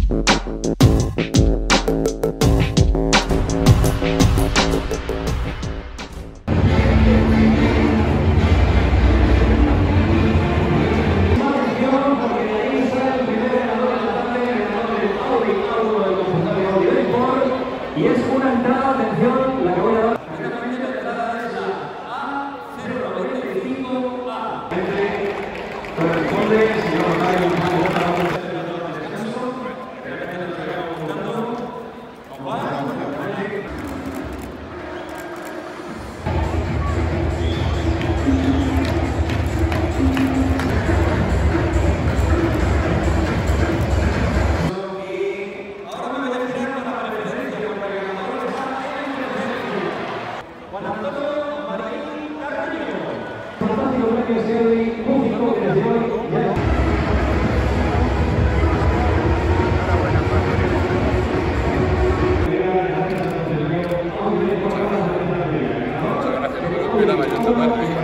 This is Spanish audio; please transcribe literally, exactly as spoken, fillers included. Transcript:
Y es una entrada, atención, la que voy a dar. Corresponde, señor Mario. Fantástico premio Servi, público que les doy. Muchas gracias por la pena,